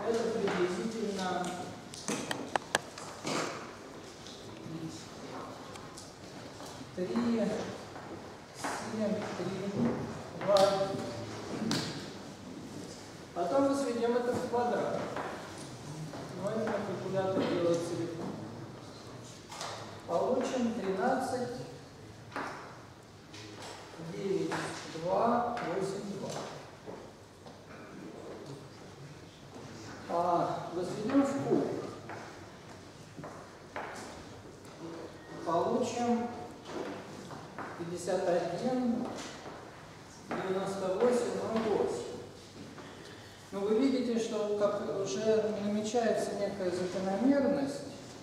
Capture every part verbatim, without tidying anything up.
Это приблизительно три, семь, три, два. Потом мы сведем это в квадрат. Но это на калькулятор делается легко. Получим тринадцать, девять, два, восемь, два. А возведем в куб. Получим пятьдесят один, девяносто восемь, ноль восемь. Но вы видите, что как уже намечается некая закономерность.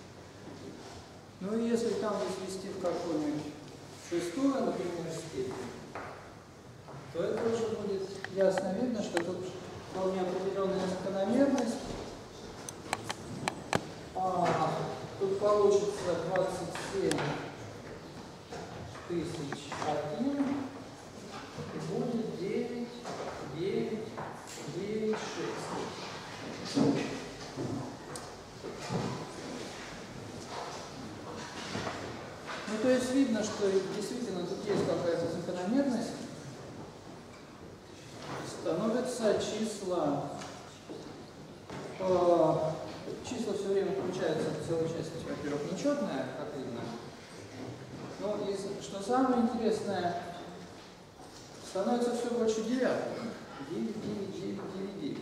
Ну и если там возвести в какую-нибудь шестую, например, степень, то это уже будет ясно видно, что тут вполне определенная закономерность. А, тут получится двадцать семь тысяч один и будет девять, девять, девять, шесть. Ну, то есть видно, что действительно тут есть какая-то закономерность. Становятся числа, э, числа все время включаются в целую часть, во-первых, нечетная, как видно. Но и, что самое интересное, становится все больше девятых. девять, девять, девять, девять, девять.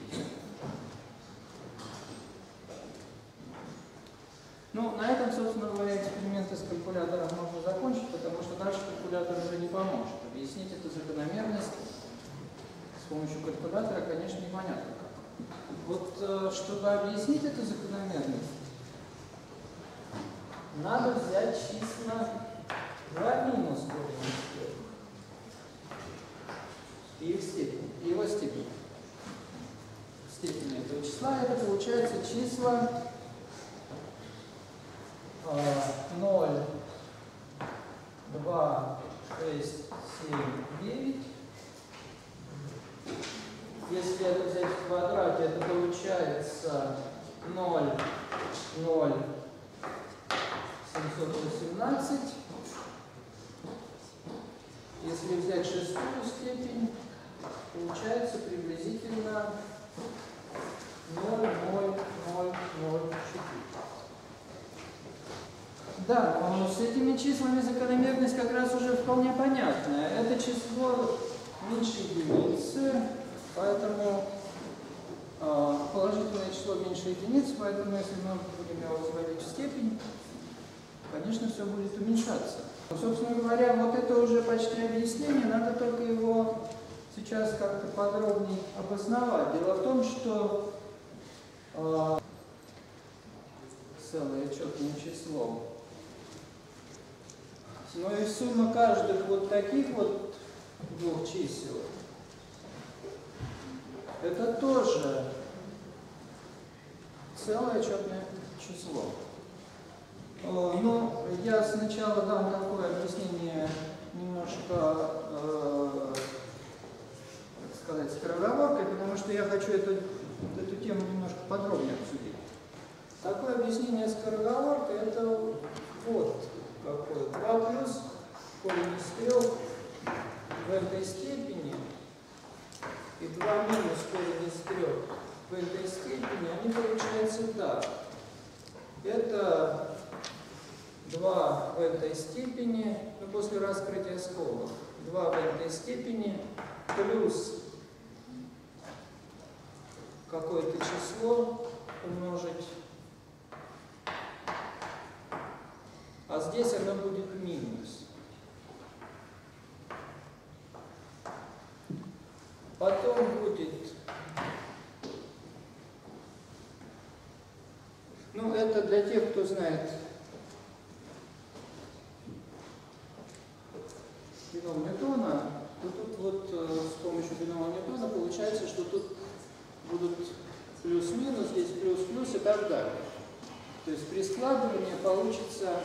Ну, на этом, собственно говоря, эксперименты с калькулятором можно закончить, потому что дальше калькулятор уже не поможет. Объяснить эту закономерность с помощью калькулятора, конечно, непонятно как. Вот, чтобы объяснить эту закономерность, надо взять числа два минус корень и их степень, и его степень. Степень этого числа, это получается числа ноль, два, шесть, семь, девять. Если это взять в квадрате, это получается ноль, ноль, семьсот восемнадцать. Если взять шестую степень, получается приблизительно ноль, ноль, ноль, ноль, четыре. Да, но с этими числами закономерность как раз уже вполне понятная. Это число меньше единицы, поэтому э, положительное число меньше единицы, поэтому если мы будем его возводить в степень, конечно, все будет уменьшаться. Но, собственно говоря, вот это уже почти объяснение, надо только его сейчас как-то подробнее обосновать. Дело в том, что э, целое четное число, но и сумма каждых вот таких вот двух чисел, это тоже целое четное число. Но я сначала дам такое объяснение немножко, э, так сказать, скороговоркой, потому что я хочу эту, эту тему немножко подробнее обсудить. Такое объяснение скороговоркой — это вот какое. два плюс корень из трех в этой степени и два минус корень из трех в этой степени, они получаются так. Это два в этой степени, ну, после раскрытия скобок, два в этой степени плюс какое-то число умножить, а здесь оно будет минус. Потом будет, ну, это для тех, кто знает бином Ньютона, то тут вот с помощью бинома Ньютона получается, что тут будут плюс-минус, здесь плюс-плюс и так далее. То есть при складывании получится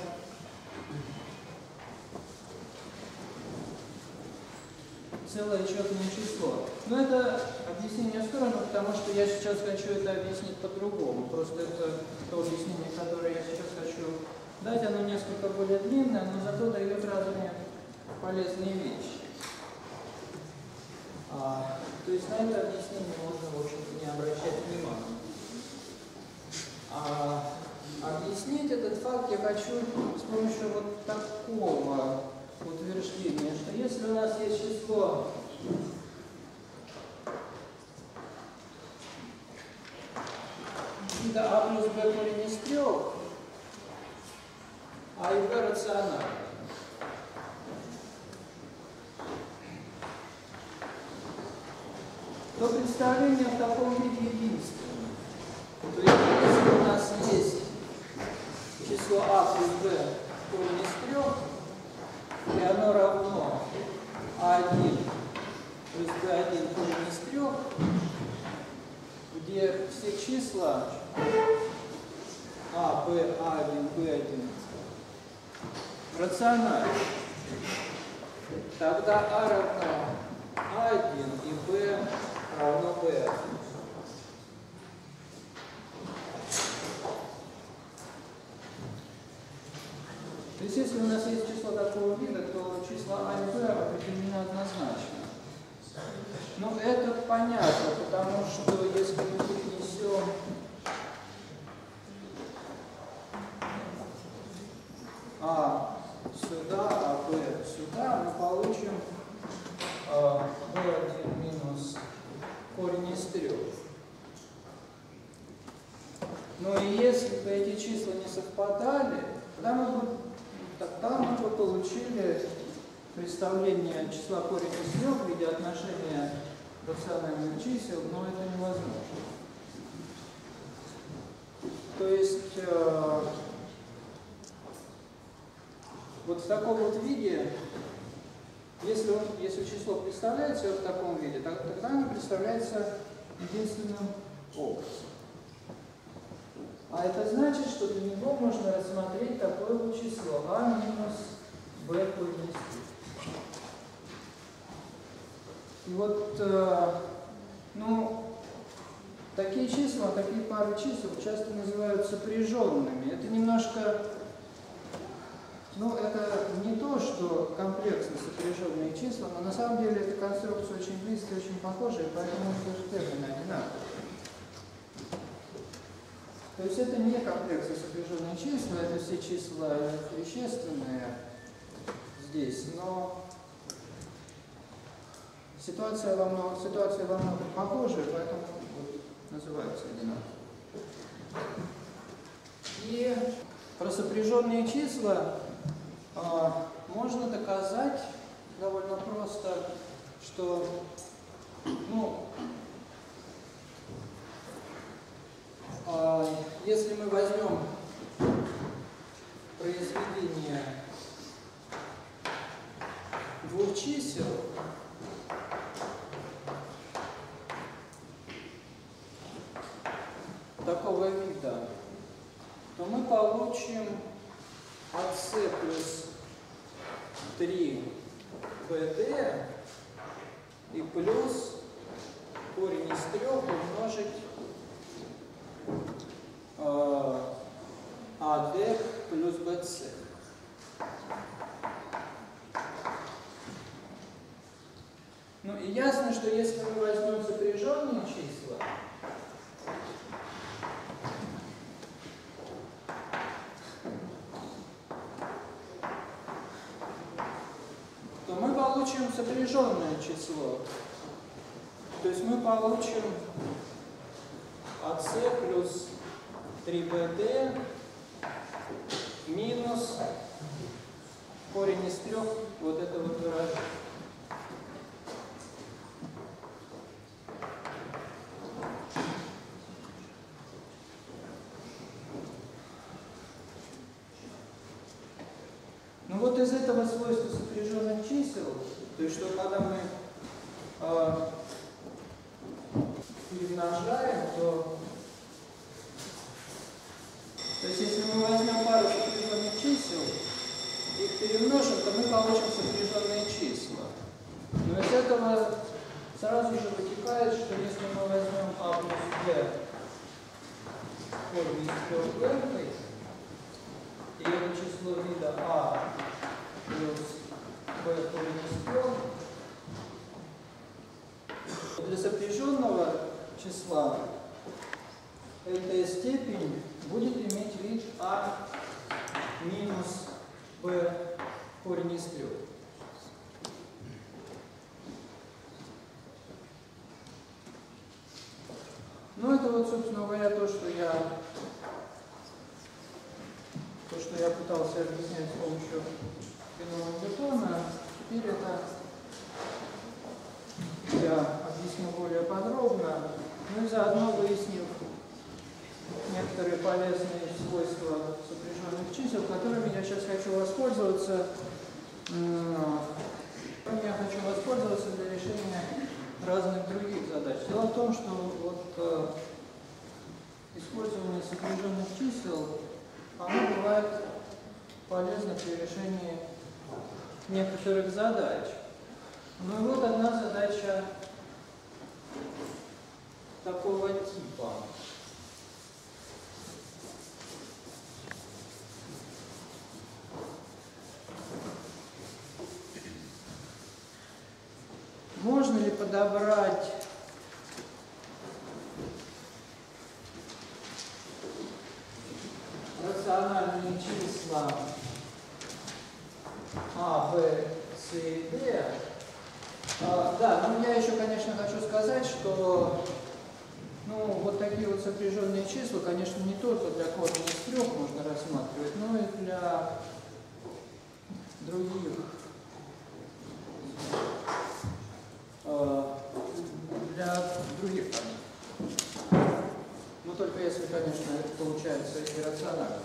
целое четное число. Но это объяснение в сторону, потому что я сейчас хочу это объяснить по-другому. Просто это то объяснение, которое я сейчас хочу дать, оно несколько более длинное, но зато дает разные полезные вещи. А, то есть на это объяснение можно, в общем-то, не обращать внимания. А, объяснить этот факт я хочу с помощью вот такого утверждения, что если у нас есть число вида а плюс b корень из трех, а и b рационально, то представление в таком виде единственное. То есть, если у нас есть число а плюс b корень из трех, и оно равно а один плюс b один корень из трех, где все числа а, b, а один, b один рациональны, тогда а равно а один и b равно b один. То есть, если у нас есть число такого вида, то числа а и b определены однозначно. Но это понятно, потому что если мы перенесем а сюда, а b сюда, мы получим а, b один минус корень из трех. Но и если бы эти числа не совпадали, тогда мы бы, тогда мы бы получили представление числа корень из трех в виде отношения рациональных чисел, но это невозможно. То есть э, вот в таком вот виде, если, он, если число представляется в таком виде, тогда оно представляется единственным образом. А это значит, что для него можно рассмотреть такое вот число а минус b корень из трех. И вот, э, ну, такие числа, такие пары чисел часто называют сопряженными. Это немножко, ну, это не то, что комплексно сопряженные числа, но на самом деле эта конструкция очень близкая, очень похожая, поэтому тоже термины одинаковые. То есть это не комплексно сопряженные числа, это все числа вещественные здесь, но ситуация во многом, ситуация во многом похожая, поэтому вот, называются одинаково. И про сопряженные числа а, можно доказать довольно просто, что, ну, а, если мы возьмем произведение двух чисел, такого вида, то мы получим АС плюс три бэ дэ и плюс корень из трех умножить э, АД плюс БС. Ну и ясно, что если мы возьмем сопряженные числа, то мы получим сопряженное число. То есть мы получим АС плюс три бэ дэ минус корень из трех вот это вот выражение. Ну вот из этого свойства сопряженных чисел, то есть что когда мы э, перемножаем, то, то есть если мы возьмем пару сопряженных чисел, их перемножим, то мы получим сопряженные числа. Но из этого сразу же вытекает, что если мы возьмем а плюс b корень из трех лэмбдой, и это число вида а плюс b корень из трех, для сопряженного числа эта степень будет иметь вид а минус b корень из трех. Ну, это вот, собственно говоря, то, что я, то, что я пытался объяснять с помощью Феномен-Ньютона. Теперь это я объясню более подробно, ну и заодно выяснив некоторые полезные свойства сопряженных чисел, которыми я сейчас хочу воспользоваться. Я хочу воспользоваться для решения разных других задач. Дело в том, что вот э, использование сопряженных чисел, оно бывает полезно при решении некоторых задач. Ну и вот одна задача такого типа. Можно ли подобрать рациональные числа А, Б, С и Д? А, да, но я еще, конечно, хочу сказать, что ну, вот такие вот сопряженные числа, конечно, не только для корня из трех можно рассматривать, но и для других. Для других понятий. Но только если, конечно, это получается иррационально.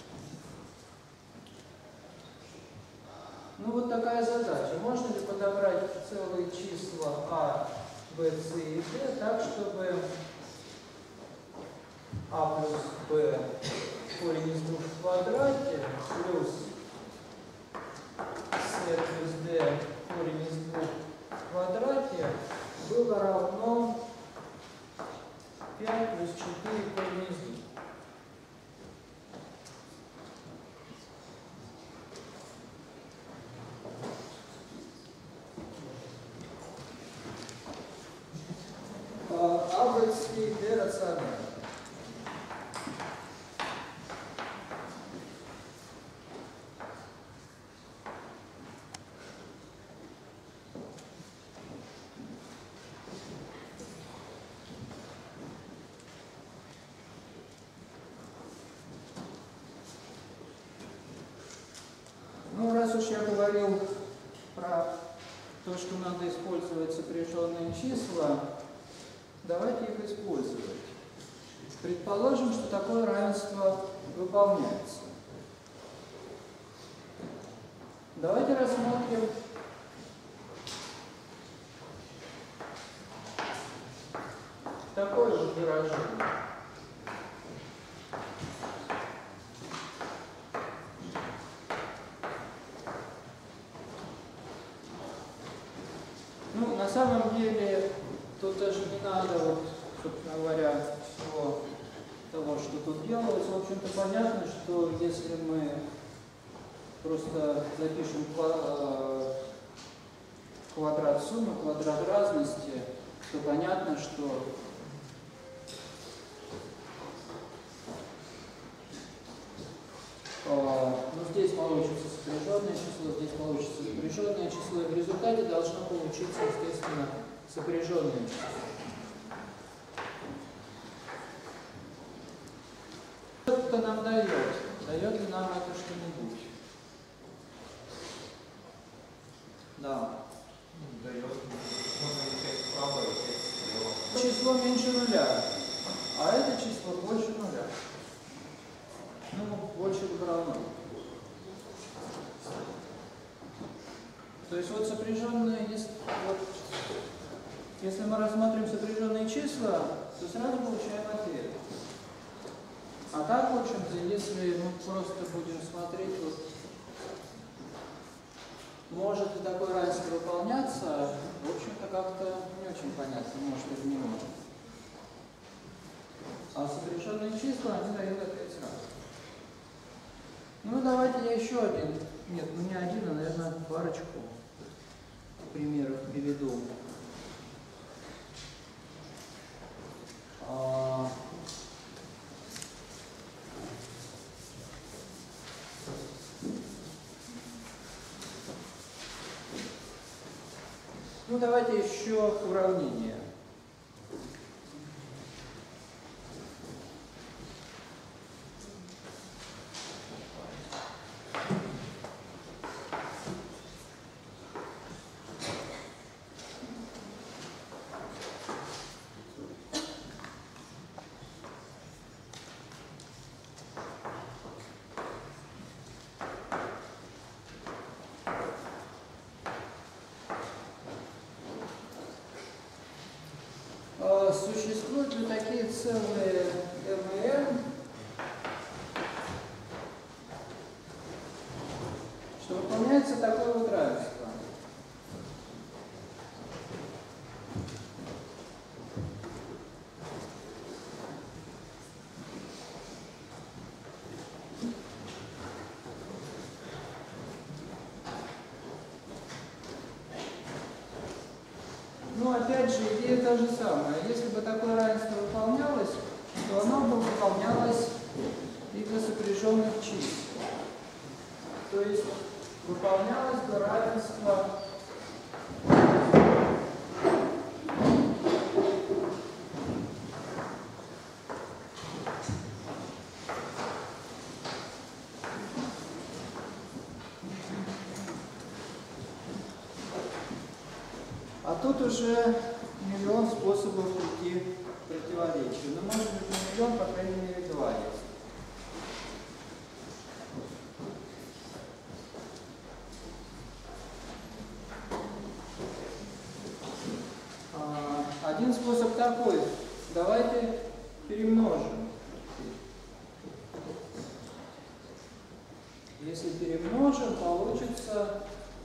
Ну вот такая задача. Можно ли подобрать целые числа А, Б, С и Д так, чтобы А плюс Б корень из двух в квадрате плюс С плюс Д корень из двух в квадрате было равно пять плюс четыре корень из двух. А, Б, С и Д рационально. Ну, раз уж я говорил про то, что надо использовать сопряженные числа, давайте их использовать. Предположим, что такое равенство выполняется. Давайте рассмотрим такое же выражение. Ну, на самом деле, тут даже не надо, вот, собственно говоря, всего того, что тут делалось. В общем-то, понятно, что если мы просто запишем квадрат суммы, квадрат разности, то понятно, что ну, здесь получится сопряженное число, здесь получится сопряженное число, и в результате должно получиться, естественно, сопряженное число. Что это нам дает? Дает ли нам это что-нибудь? Да. Дает. Можно изучать справа и изучать слева. Число меньше нуля, а это число больше нуля. Ну, больше либо равно. То есть вот сопряженные, если, вот, если мы рассмотрим сопряженные числа, то сразу получаем ответ. А так, в общем-то, если мы просто будем смотреть вот может ли такое равенство выполняться, в общем-то, как-то не очень понятно, может или не может. А сопряженные числа, они дают ответ сразу. Ну, давайте я еще один, нет, ну не один, а, наверное, парочку примеров приведу. А... Ну, давайте еще уравнение. Существуют ли такие целые эм и эн, что выполняется такое вот равенство? Ну, опять же, идея та же самая. Если бы такое равенство выполнялось, то оно бы выполнялось и для сопряженных чисел. То есть выполнялось бы равенство а тут уже миллион способов уйти к противоречию. Но может быть не миллион, по крайней мере, два есть. Один способ такой. Давайте перемножим. Если перемножим, получится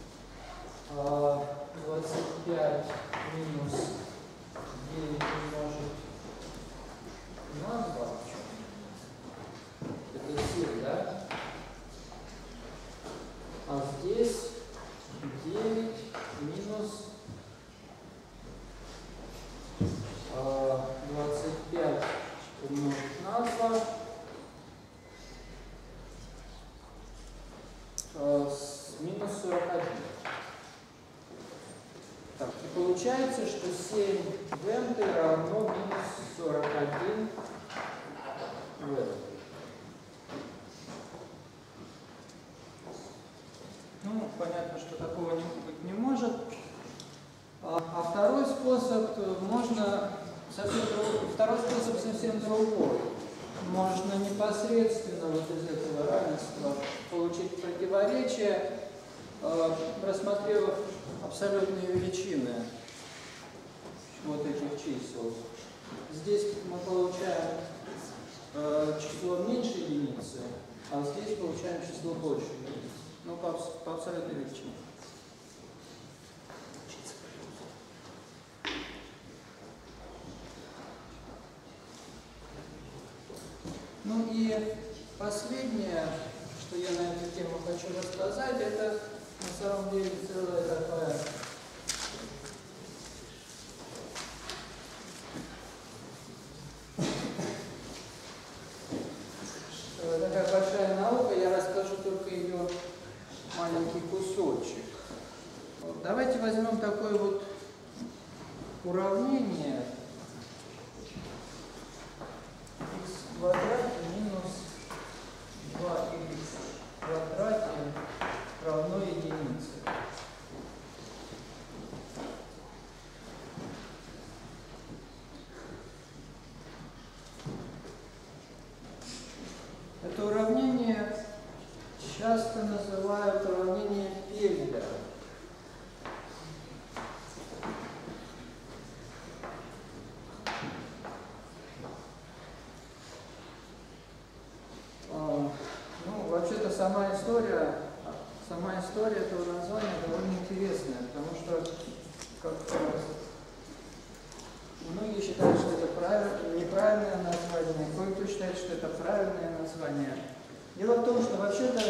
двадцать пять минус девять умножить на два. Это семь, да? А здесь девять минус двадцать пять умножить на два. Минус сорок один. Так, и получается, что семь в n равно минус сорок один в n. Ну, понятно, что такого не, быть не может. А, а второй способ можно совсем друг, второй способ совсем другой. Можно непосредственно вот из этого равенства получить противоречие, э, рассмотрев абсолютные величины вот этих чисел. Здесь мы получаем э, число меньше единицы, а здесь получаем число больше единицы. Ну, по, по абсолютной величине. Ну и последнее, что я на эту тему хочу рассказать, это на самом деле целая такая такая большая наука, я расскажу только ее маленький кусочек. Вот, давайте возьмем такое вот уравнение x в квадрате минус два икс в квадрате равно единице. Это уравнение часто называют уравнение Пельда. Ну, вообще-то сама история сама история этого названия довольно интересная, потому что как, многие считают, что это правиль, неправильное название, кое-кто считает, что это правильное название. Дело в том, что вообще-то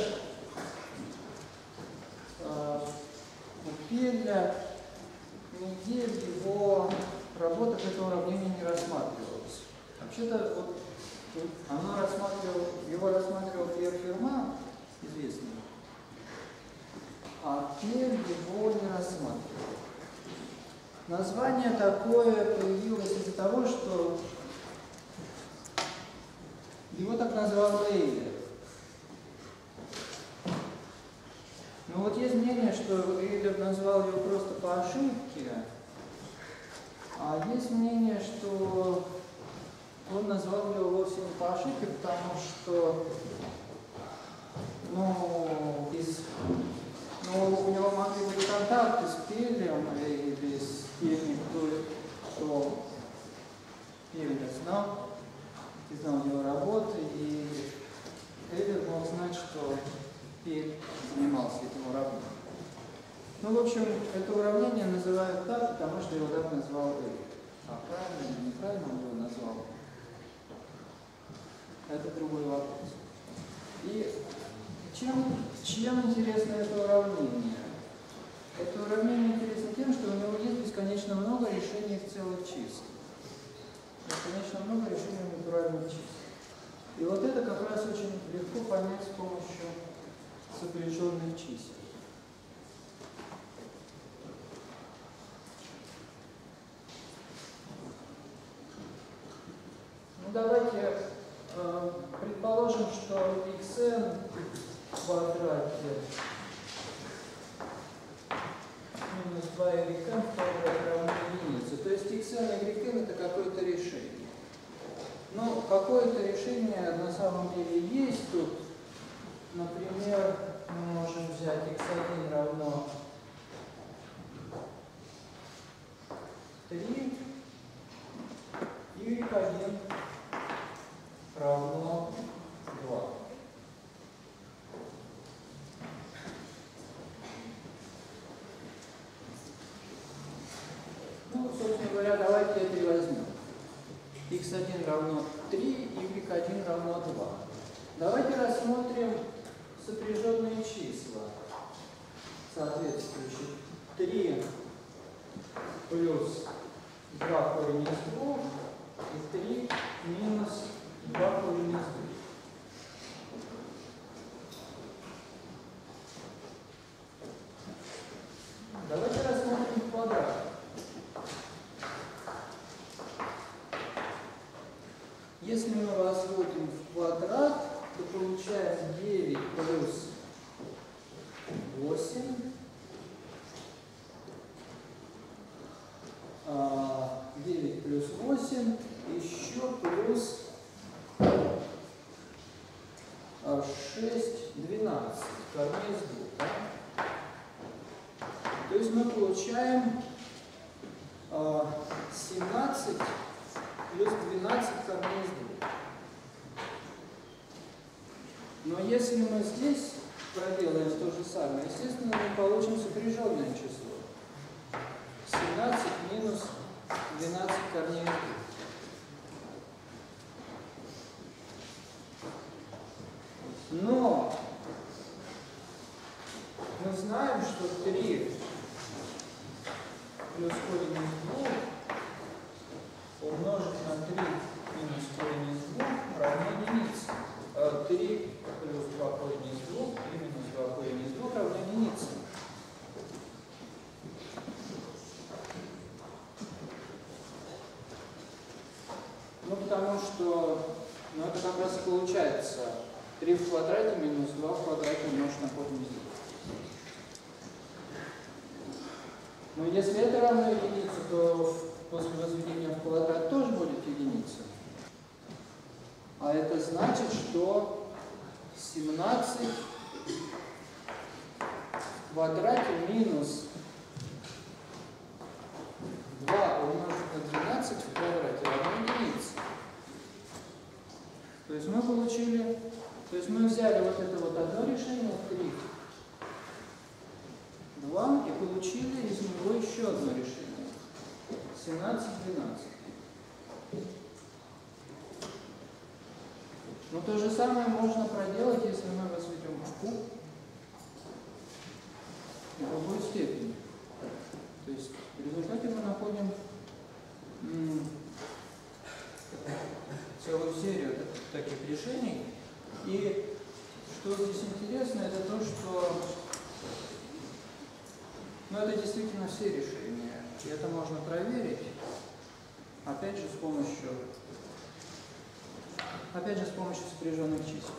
э, у Пелля нигде в его работах это уравнение не рассматривалось. Вообще-то вот, оно рассматривал, его рассматривал Пьер Ферма, известный, а Пель его не рассматривал. Название такое появилось из-за того, что его так назвал Эйлер. Но вот есть мнение, что Эйлер назвал его просто по ошибке, а есть мнение, что он назвал его вовсе не по ошибке, потому что ну, из, ну, у него могли быть контакты с Пелем или с теми, кто, кто Пеля знал, и знал его работы, и Эйлер мог знать, что Пель занимался этим уравнением. Ну, в общем, это уравнение называют так, потому что его так назвал Эйлер. А правильно или неправильно он его назвал, это другой вопрос. И чем, чем интересно это уравнение? Это уравнение интересно тем, что у него есть бесконечно много решений в целых чисел. Бесконечно много решений натуральных чисел. И вот это как раз очень легко понять с помощью сопряженных чисел. Ну, давайте э, предположим, что xn в квадрате минус два y в квадрате равно единице. То есть xn и yn это какое-то решение. Ну, какое-то решение на самом деле есть тут. Например, мы можем взять икс один равно три, y один равно два. Ну, собственно говоря, давайте это и возьмем. икс один равно три, y один равно два. Давайте рассмотрим сопряженные числа, соответствующие три плюс два корень из двух и три минус два корень из двух. Давайте рассмотрим квадрат. Если мы возводим в квадрат, то получаем девять плюс восемь, девять плюс восемь, еще плюс шесть, двенадцать, корней из двух. Да? То есть мы получаем семнадцать плюс двенадцать корней из двух. Но если мы здесь проделаем то же самое, естественно, мы получим сопряженное число. семнадцать минус двенадцать корней из двух. Но мы знаем, что три плюс корень из двух умножить на три минус корень из двух равно единице. три плюс два корень из двух, три минус два корень из двух равно единице. Ну, потому что, ну, это как раз и получается три в квадрате минус два в квадрате умножить на корень из двух. Но если это равно единице, то после возведения в квадрат тоже будет единица. А это значит, что семнадцать в квадрате минус два умножить на двенадцать в квадрате равно единице. То есть мы получили, то есть мы взяли вот это вот одно решение, три, два и получили из него еще одно решение. семнадцать двенадцать. Но то же самое можно проделать, если мы возведем в куб и другую степень. То есть в результате мы находим целую серию таких решений. И что здесь интересно, это то, что ну, это действительно все решения. И это можно проверить, опять же, с помощью опять же, с помощью сопряженных чисел.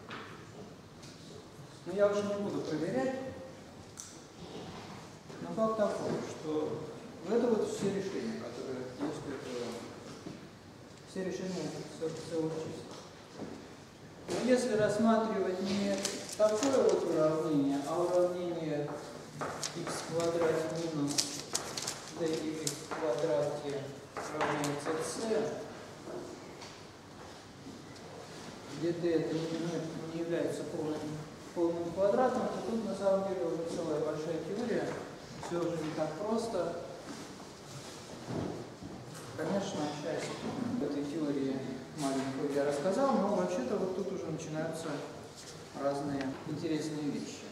Но я уже не буду проверять. Но факт такой, что это вот все решения, которые есть у этого. Все решения целых чисел. Но если рассматривать не такое вот уравнение, а уравнение x в квадрате минус dy в квадрате равняется c, где d это не, не является полным, полным квадратом, то тут на самом деле уже целая большая теория. Все уже не так просто. Конечно, часть этой теории маленькую я рассказал, но вообще-то вот тут уже начинаются разные интересные вещи.